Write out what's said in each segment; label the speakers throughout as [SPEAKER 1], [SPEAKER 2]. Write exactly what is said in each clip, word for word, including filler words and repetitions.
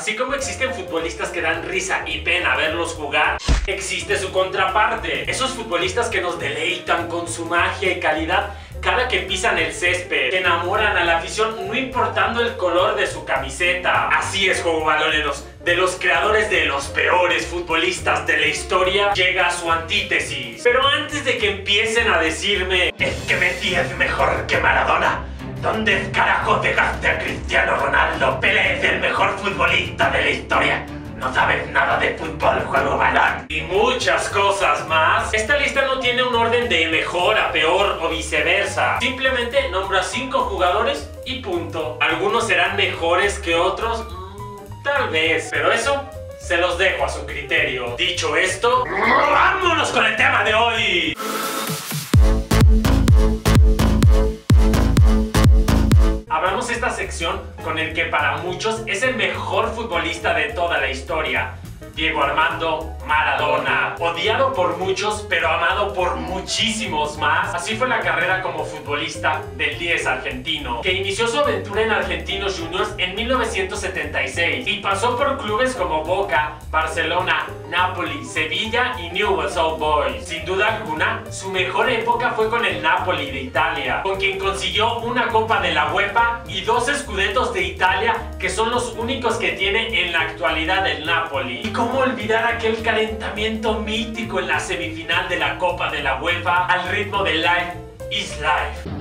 [SPEAKER 1] Así como existen futbolistas que dan risa y pena verlos jugar, existe su contraparte. Esos futbolistas que nos deleitan con su magia y calidad cada que pisan el césped, que enamoran a la afición no importando el color de su camiseta. Así es, juego baloneros. De los creadores de los peores futbolistas de la historia llega su antítesis. Pero antes de que empiecen a decirme es que Messi es mejor que Maradona, ¿dónde carajo dejaste a Cristiano Ronaldo? Pelé es el mejor futbolista de la historia. No sabes nada de fútbol, juego balón. Y muchas cosas más. Esta lista no tiene un orden de mejor a peor o viceversa. Simplemente nombra cinco jugadores y punto. Algunos serán mejores que otros, mm, tal vez. Pero eso se los dejo a su criterio. Dicho esto, ¡vámonos con el tema de hoy! Abramos esta sección con el que para muchos es el mejor futbolista de toda la historia, Diego Armando Maradona. Odiado por muchos, pero amado por muchísimos más. Así fue la carrera como futbolista del diez argentino, que inició su aventura en Argentinos Juniors en mil novecientos setenta y seis y pasó por clubes como Boca, Barcelona, Napoli, Sevilla y Newell's Old Boys. Sin duda alguna, su mejor época fue con el Napoli de Italia, con quien consiguió una Copa de la UEFA y dos Scudettos de Italia, que son los únicos que tiene en la actualidad el Napoli. Y cómo olvidar aquel calentamiento mítico en la semifinal de la Copa de la UEFA al ritmo de Life is Life.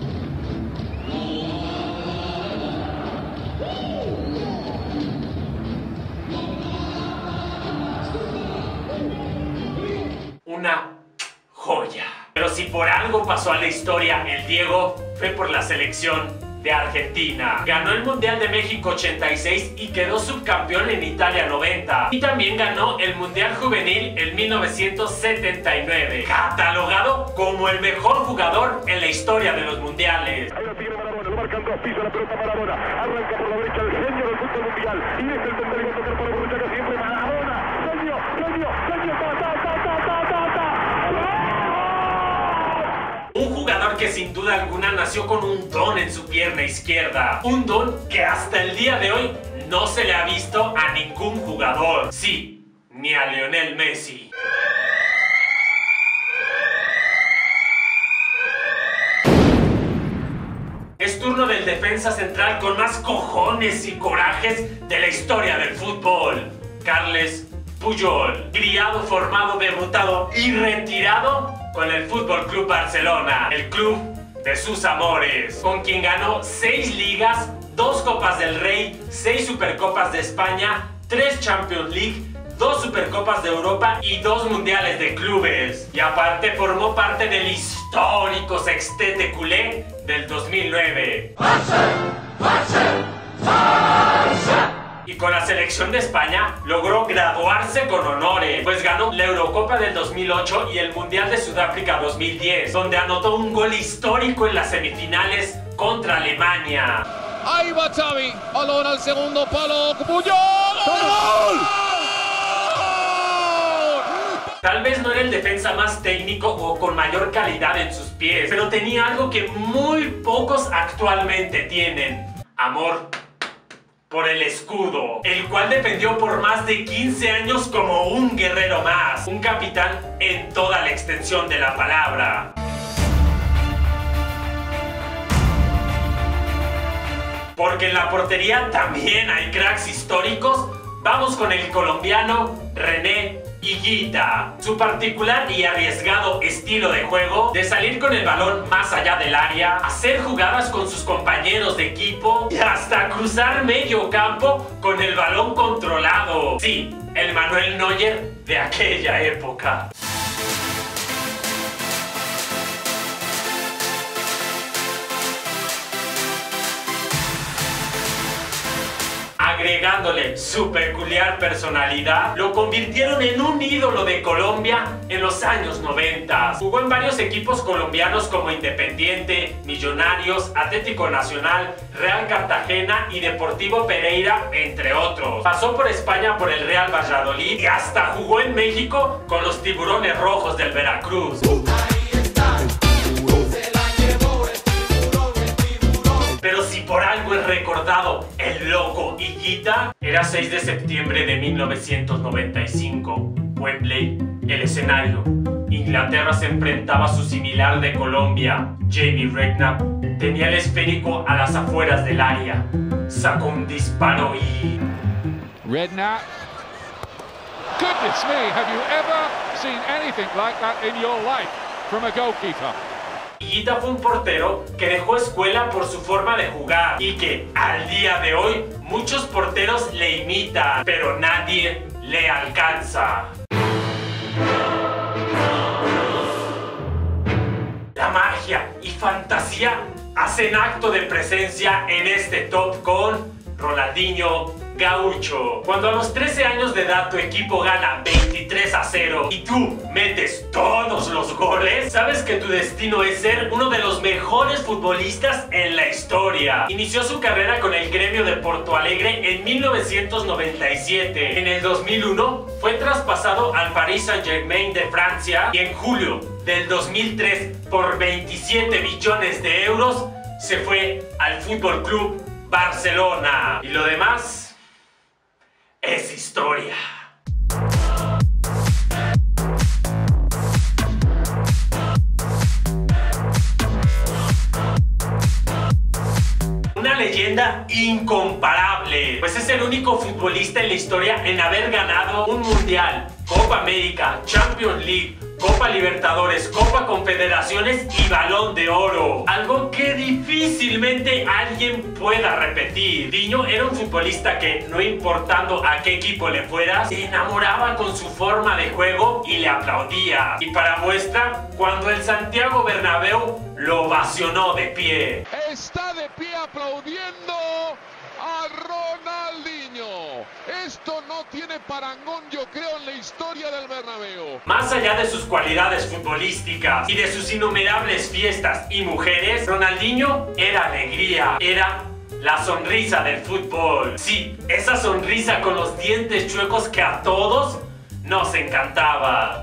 [SPEAKER 1] Una joya. Pero si por algo pasó a la historia el Diego, fue por la selección de Argentina. Ganó el Mundial de México ochenta y seis y quedó subcampeón en Italia noventa. Y también ganó el Mundial Juvenil en mil novecientos setenta y nueve. Catalogado como el mejor jugador en la historia de los mundiales.
[SPEAKER 2] Ahí lo tiene Maradona, lo marcan dos, pisa la pelota Maradona. Arranca por la derecha el genio del fútbol mundial. Y es el tercero y va a tocar para Borruchaga siempre Maradona. Genio, genio, genio, ta, ta, ta, ta, ta, ta, ta.
[SPEAKER 1] Un jugador que sin duda alguna nació con un don en su pierna izquierda. Un don que hasta el día de hoy no se le ha visto a ningún jugador. Sí, ni a Lionel Messi. Es turno del defensa central con más cojones y corajes de la historia del fútbol, Carles Puyol. Criado, formado, debutado y retirado con el Fútbol Club Barcelona, el club de sus amores, con quien ganó seis ligas, dos Copas del Rey, seis Supercopas de España, tres Champions League, dos Supercopas de Europa y dos Mundiales de Clubes. Y aparte formó parte del histórico sextete culé del dos mil nueve. ¡Barça! ¡Barça! ¡Barça! Y con la selección de España logró graduarse con honores, pues ganó la Eurocopa del dos mil ocho y el Mundial de Sudáfrica dos mil diez, donde anotó un gol histórico en las semifinales contra Alemania.
[SPEAKER 3] Ahí va Xavi, balón al segundo palo, Puyol. ¡Gol!
[SPEAKER 1] Tal vez no era el defensa más técnico o con mayor calidad en sus pies, pero tenía algo que muy pocos actualmente tienen: amor por el escudo, el cual defendió por más de quince años como un guerrero más, un capitán en toda la extensión de la palabra. Porque en la portería también hay cracks históricos. Vamos con el colombiano René Higuita. Su particular y arriesgado estilo de juego, de salir con el balón más allá del área, hacer jugadas con sus compañeros de equipo y hasta cruzar medio campo con el balón controlado. Sí, el Manuel Neuer de aquella época. Agregándole su peculiar personalidad, lo convirtieron en un ídolo de Colombia en los años noventa. Jugó en varios equipos colombianos como Independiente, Millonarios, Atlético Nacional, Real Cartagena y Deportivo Pereira, entre otros. Pasó por España por el Real Valladolid y hasta jugó en México con los Tiburones Rojos del Veracruz. Pero si por algo es recordado el loco Higuita. Era seis de septiembre de mil novecientos noventa y cinco. Wembley, el escenario. Inglaterra se enfrentaba a su similar de Colombia. Jamie Redknapp tenía el esférico a las afueras del área. Sacó un disparo y...
[SPEAKER 3] Redknapp. Goodness me, have you ever seen anything like that in your life from a goalkeeper?
[SPEAKER 1] Higuita fue un portero que dejó escuela por su forma de jugar y que al día de hoy muchos porteros le imitan, pero nadie le alcanza. La magia y fantasía hacen acto de presencia en este top con Ronaldinho Gaucho. Cuando a los trece años de edad tu equipo gana veintitrés a cero y tú metes todos los goles, sabes que tu destino es ser uno de los mejores futbolistas en la historia. Inició su carrera con el Gremio de Porto Alegre en mil novecientos noventa y siete. En el dos mil uno fue traspasado al Paris Saint-Germain de Francia y en julio del dos mil tres por veintisiete millones de euros se fue al Fútbol Club Barcelona. Y lo demás es historia. Una leyenda incomparable, pues es el único futbolista en la historia en haber ganado un Mundial, Copa América, Champions League, Copa Libertadores, Copa Confederaciones y Balón de Oro. Algo que difícilmente alguien pueda repetir. Diño era un futbolista que, no importando a qué equipo le fuera, se enamoraba con su forma de juego y le aplaudía. Y para muestra, cuando el Santiago Bernabéu lo ovacionó de pie.
[SPEAKER 3] Está de pie aplaudiendo a Ronaldinho. Esto no tiene parangón, yo creo, en la historia del Bernabéu.
[SPEAKER 1] Más allá de sus cualidades futbolísticas y de sus innumerables fiestas y mujeres, Ronaldinho era alegría, era la sonrisa del fútbol. Sí, esa sonrisa con los dientes chuecos que a todos nos encantaba.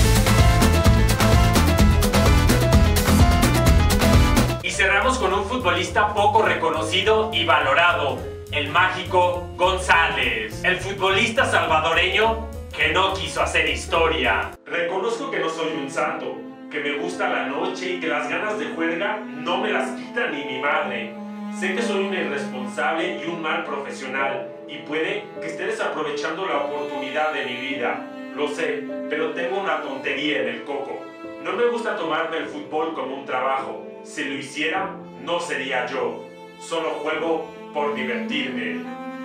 [SPEAKER 1] Y cerramos con un futbolista poco reconocido y valorado, el Mágico González, el futbolista salvadoreño que no quiso hacer historia. Reconozco que no soy un santo, que me gusta la noche y que las ganas de juerga no me las quita ni mi madre. Sé que soy un irresponsable y un mal profesional y puede que esté desaprovechando la oportunidad de mi vida. Lo sé, pero tengo una tontería en el coco. No me gusta tomarme el fútbol como un trabajo. Si lo hiciera, no sería yo. Solo juego por divertirme.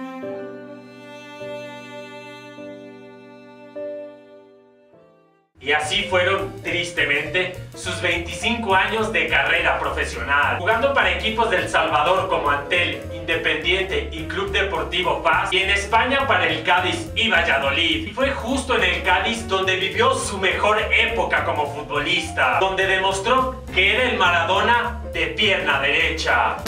[SPEAKER 1] Y así fueron, tristemente, sus veinticinco años de carrera profesional, jugando para equipos del Salvador como Antel, Independiente y Club Deportivo Paz, y en España para el Cádiz y Valladolid. Y fue justo en el Cádiz donde vivió su mejor época como futbolista, donde demostró que era el Maradona de pierna derecha.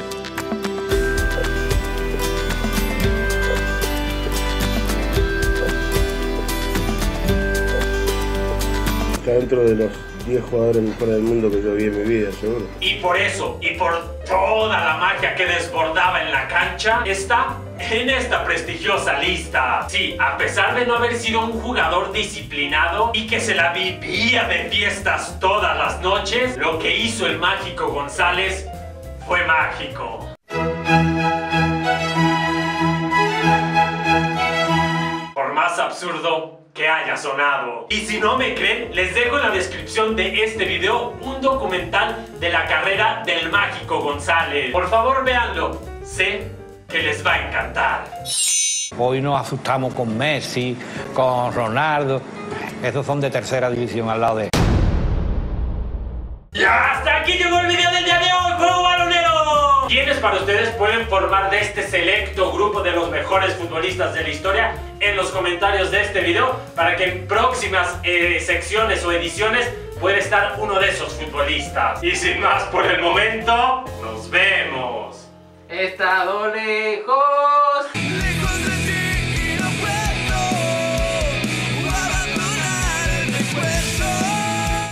[SPEAKER 4] Dentro de los diez jugadores mejores del mundo que yo vi en mi vida, seguro.
[SPEAKER 1] Y por eso, y por toda la magia que desbordaba en la cancha, está en esta prestigiosa lista. Sí, a pesar de no haber sido un jugador disciplinado y que se la vivía de fiestas todas las noches, lo que hizo el Mágico González fue mágico. Por más absurdo que haya sonado. Y si no me creen, les dejo en la descripción de este video un documental de la carrera del Mágico González. Por favor, véanlo. Sé que les va a encantar.
[SPEAKER 5] Hoy nos asustamos con Messi, con Ronaldo. Estos son de tercera división al lado de...
[SPEAKER 1] Y hasta aquí llegó el video del día de hoy, Juego Balonero. ¿Quiénes para ustedes pueden formar de este selecto grupo de los mejores futbolistas de la historia? En los comentarios de este video, para que en próximas eh, secciones o ediciones pueda estar uno de esos futbolistas. Y sin más por el momento, nos vemos.
[SPEAKER 6] He estado lejos.